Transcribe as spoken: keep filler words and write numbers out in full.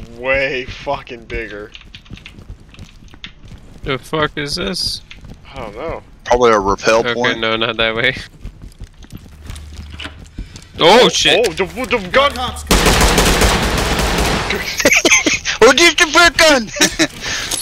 way fucking bigger. The fuck is this? I don't know. Probably a rappel Okay, point. no, not that way. Oh, shit! Oh, the, the gun! Oh, just a gun!